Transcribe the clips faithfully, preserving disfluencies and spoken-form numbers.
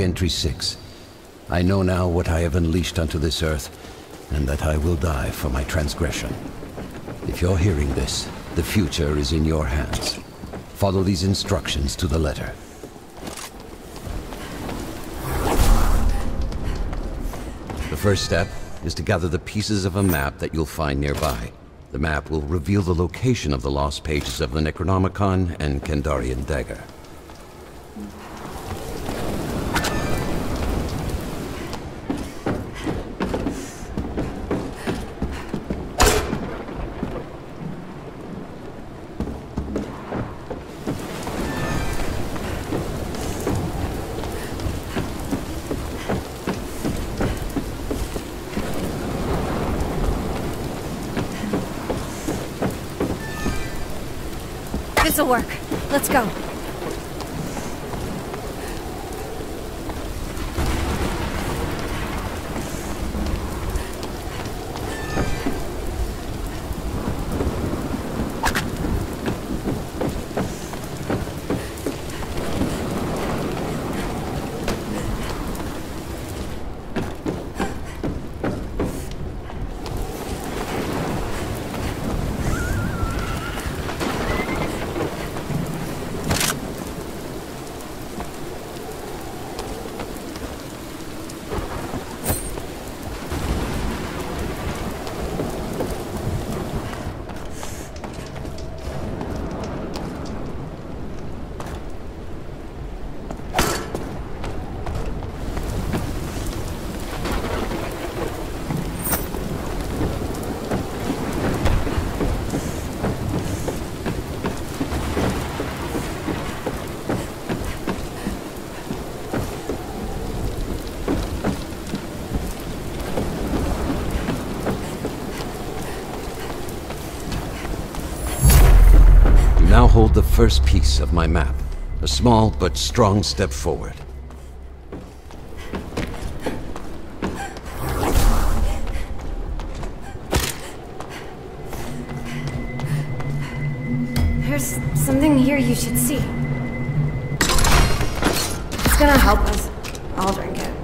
Entry six. I know now what I have unleashed onto this earth, and that I will die for my transgression. If you're hearing this, the future is in your hands. Follow these instructions to the letter. The first step is to gather the pieces of a map that you'll find nearby. The map will reveal the location of the lost pages of the Necronomicon and Kandarian dagger. This'll work. Let's go. Now hold the first piece of my map. A small but strong step forward. There's something here you should see. It's gonna help us. I'll drink it.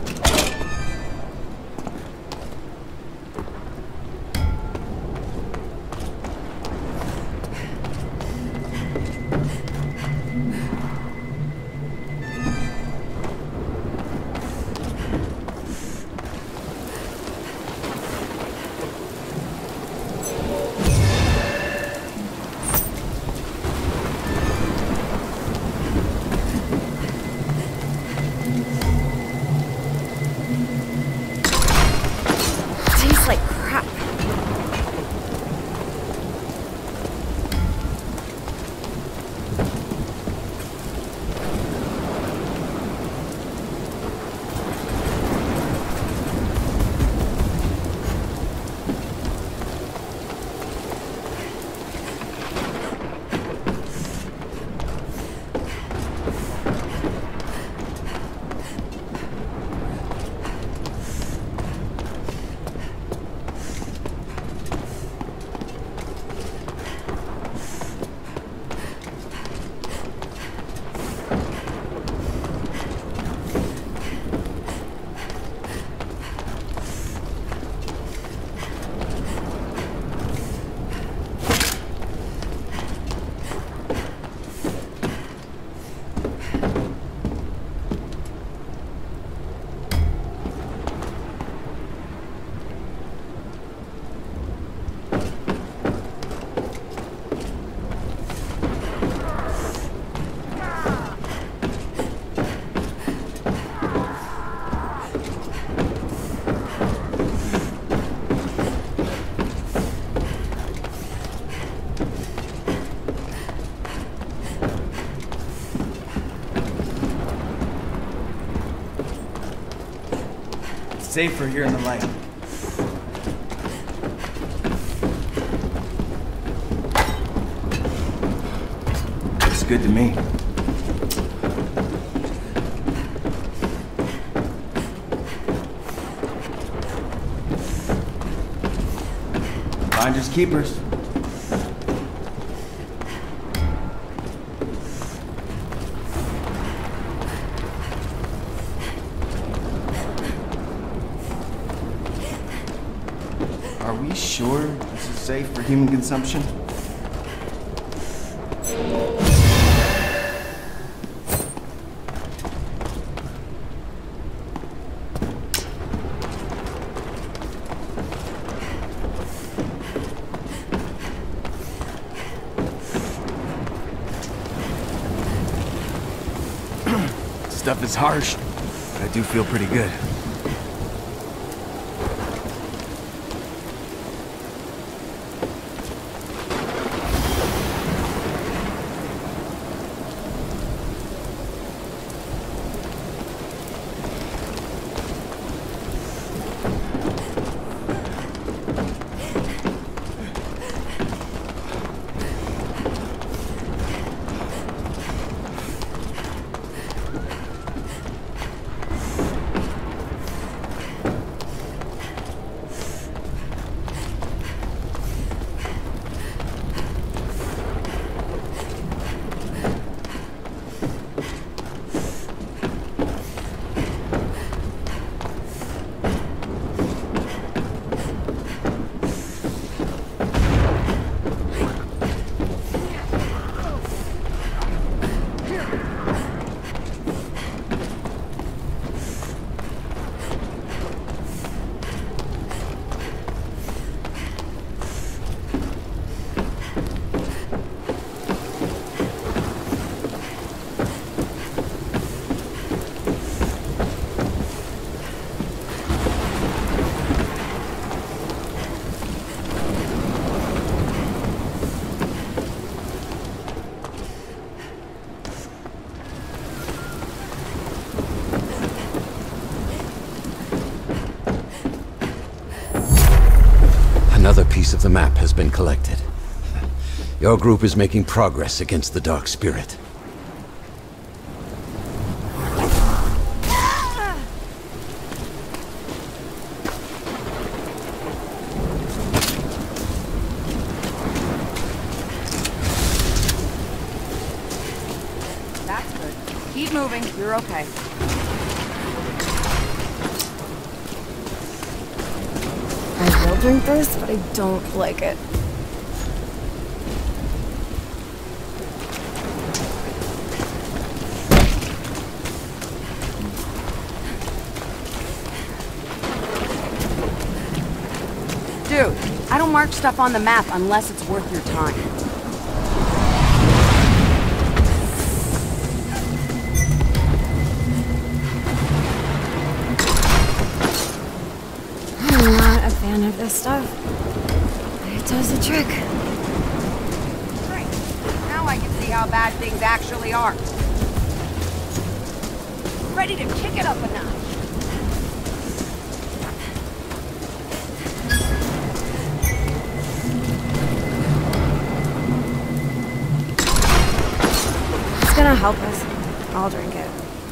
Like crap. Safer here in the light. Looks good to me. Finders keepers. we sure this is safe for human consumption? Stuff is harsh, but I do feel pretty good. Another piece of the map has been collected. Your group is making progress against the Dark Spirit. That's good. Keep moving. You're okay. I will drink this, but I don't like it. Dude, I don't mark stuff on the map unless it's worth your time. I'm not a fan of this stuff. It does the trick. Great. Now I can see how bad things actually are. Ready to kick it up a notch. It's gonna help us. I'll drink it.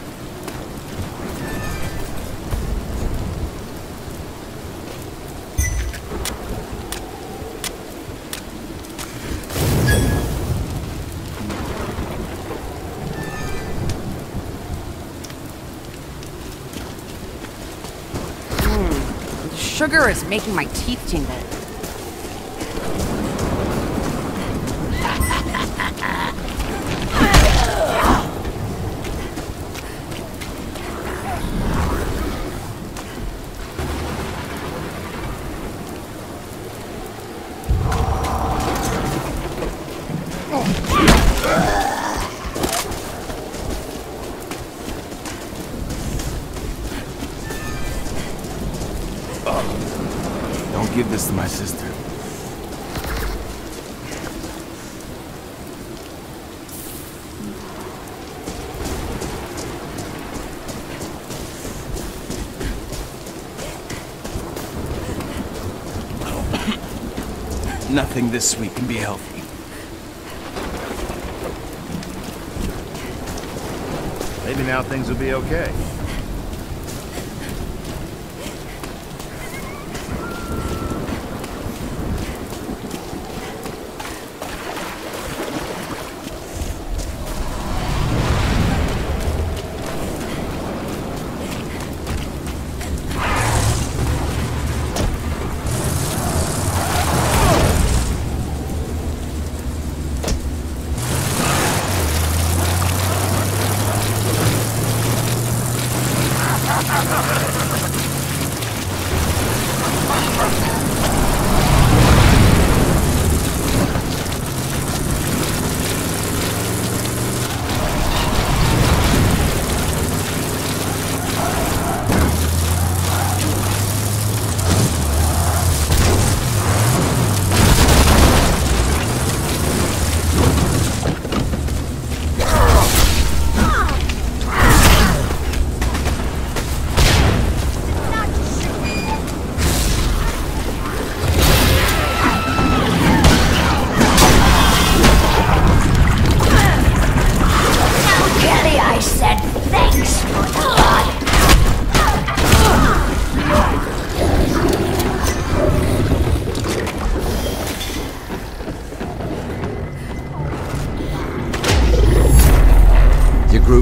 Sugar is making my teeth tingle. Don't give this to my sister. Nothing this sweet can be healthy. Maybe now things will be okay.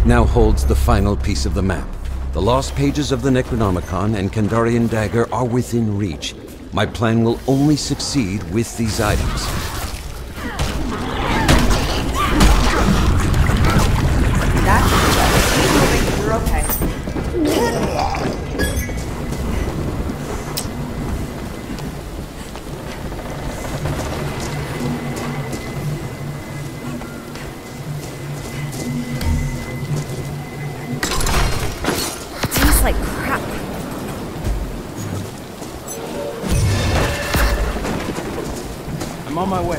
It now holds the final piece of the map. The lost pages of the Necronomicon and Kandarian dagger are within reach. My plan will only succeed with these items. That's you're okay. Tastes like crap. I'm on my way.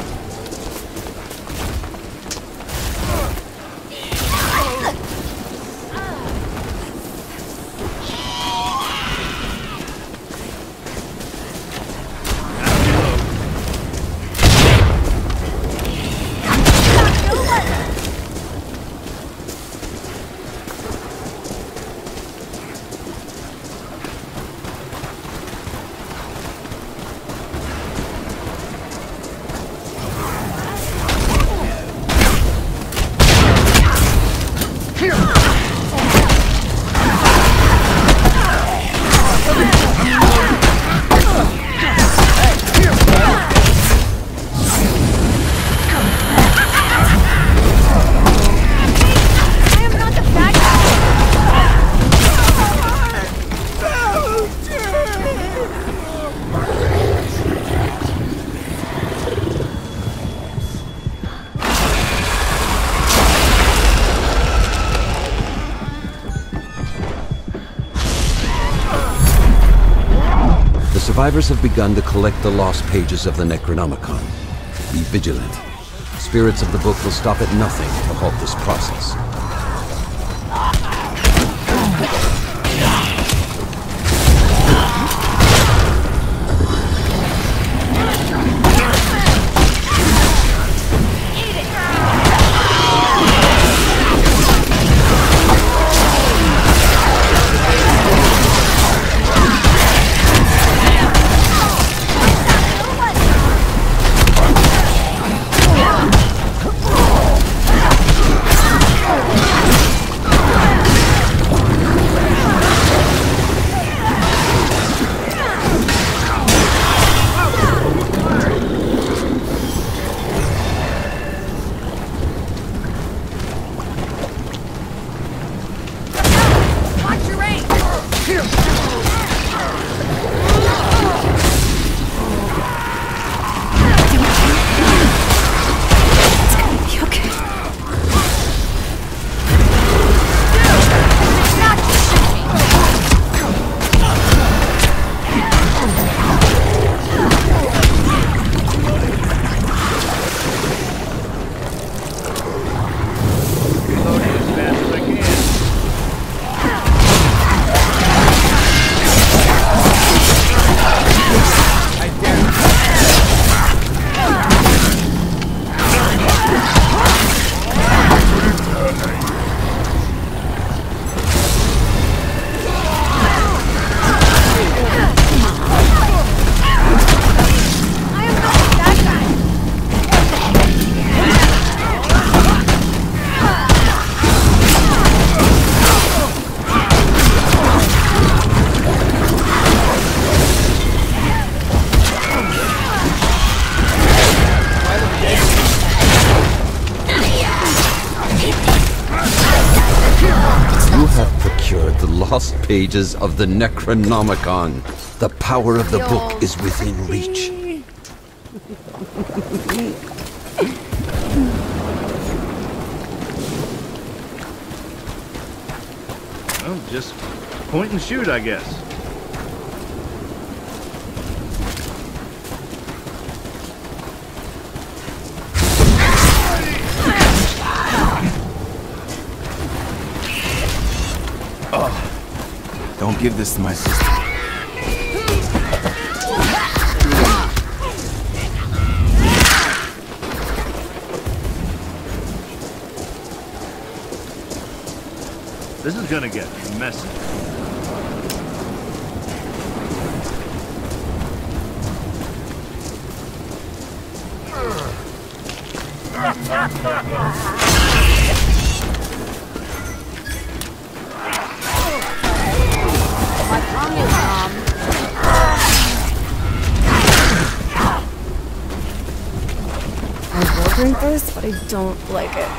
Survivors have begun to collect the lost pages of the Necronomicon. Be vigilant. Spirits of the book will stop at nothing to halt this process. Lost pages of the Necronomicon. The power of the book is within reach. Well, just point and shoot, I guess. Don't give this to my sister. This is gonna get messy. strength boost, but I don't like it.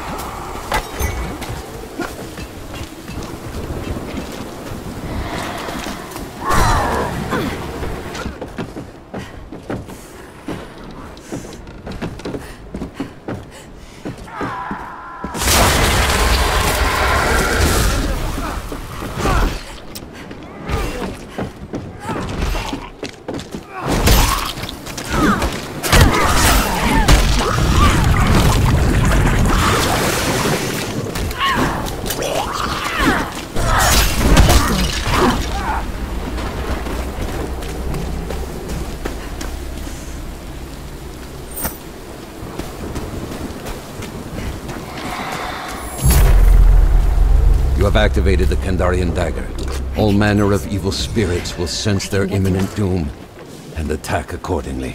You have activated the Kandarian dagger. All manner of evil spirits will sense their imminent doom and attack accordingly.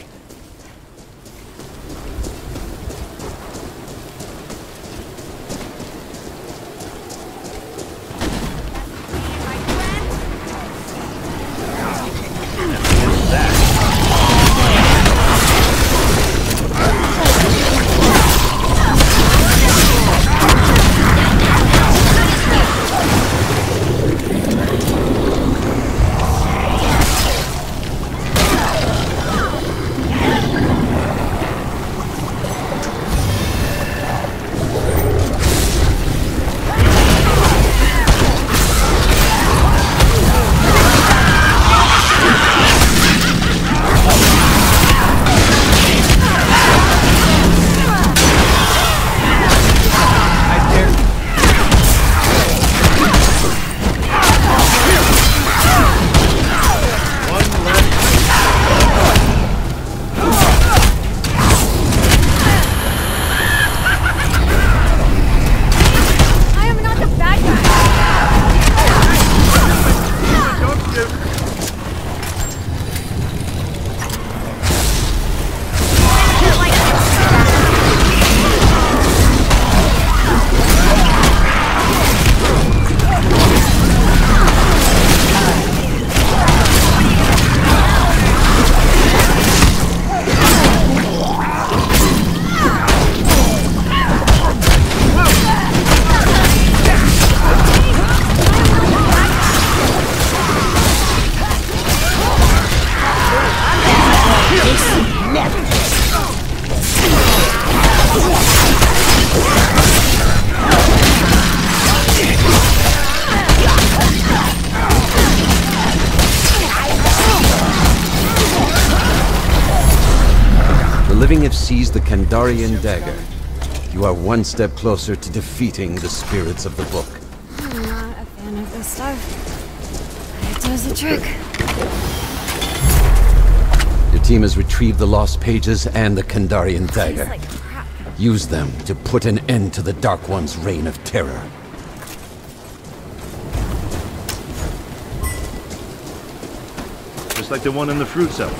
living have seized the Kandarian dagger. You are one step closer to defeating the spirits of the book. I'm not a fan of this stuff. It does the trick. Your team has retrieved the lost pages and the Kandarian dagger. Tastes like crap. Use them to put an end to the Dark One's reign of terror. Just like the one in the fruit cellar.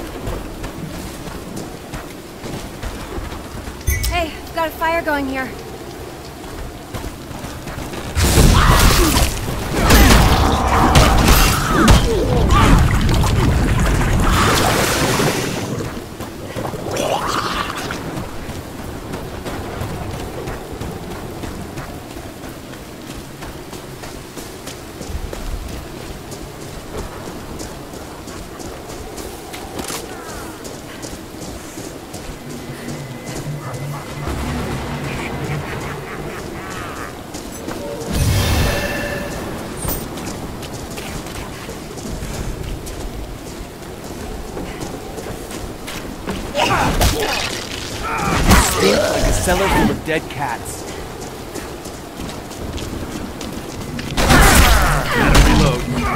Hey, got a fire going here. Like a cellar full of dead cats. Gotta reload.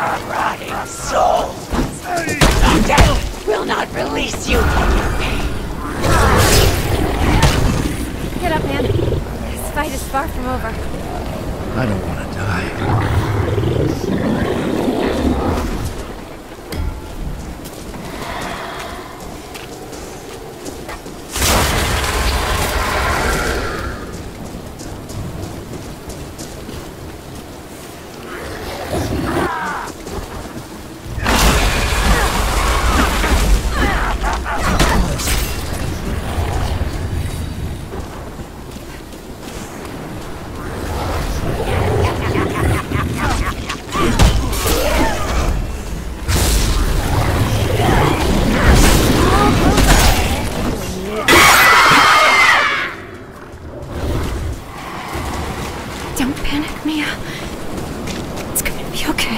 rotting soul. Death will not release you from your pain. Get up, man. This fight is far from over. I don't want to die. Don't panic, Mia. It's gonna be okay.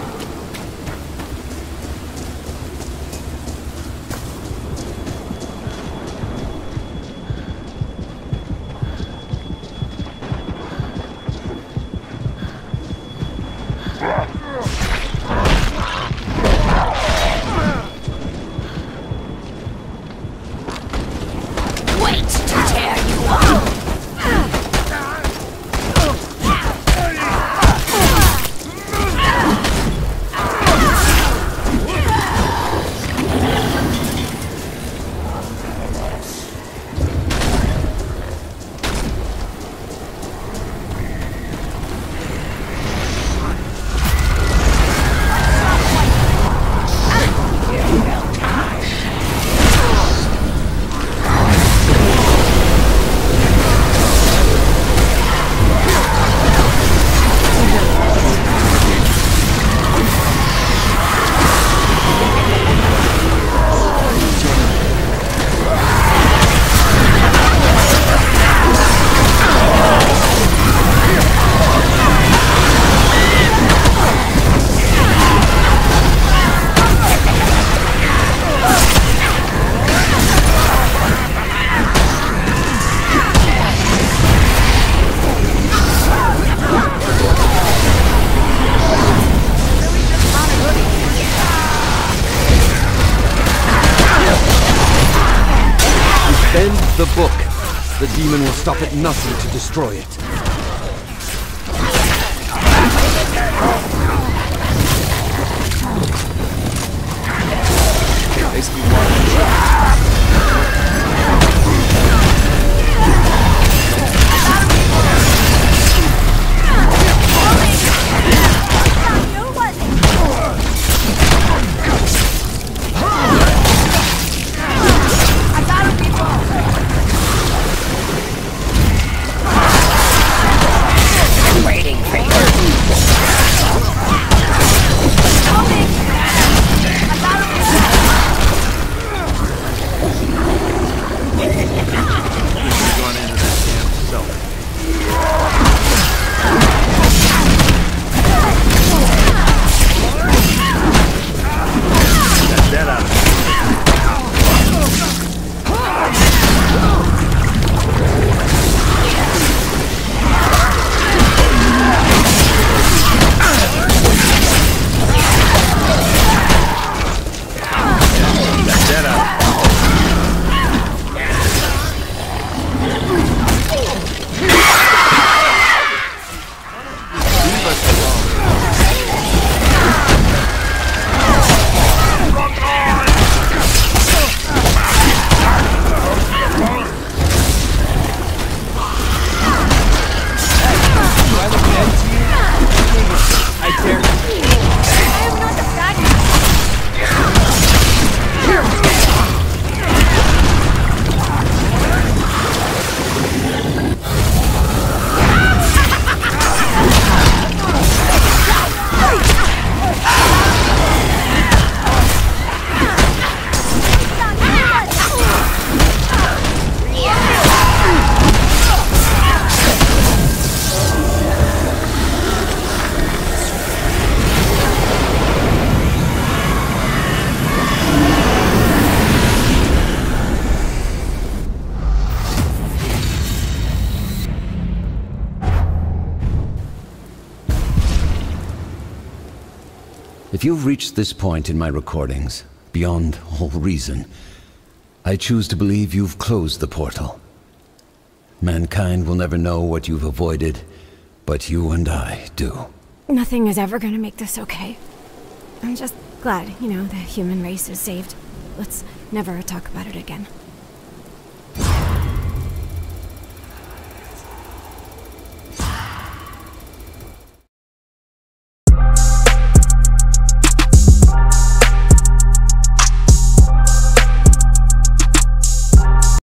Wait to tear you up! Bend the book. The demon will stop at nothing to destroy it. Basically, water. If you've reached this point in my recordings, beyond all reason, I choose to believe you've closed the portal. Mankind will never know what you've avoided, but you and I do. Nothing is ever gonna make this okay. I'm just glad, you know, the human race is saved. Let's never talk about it again.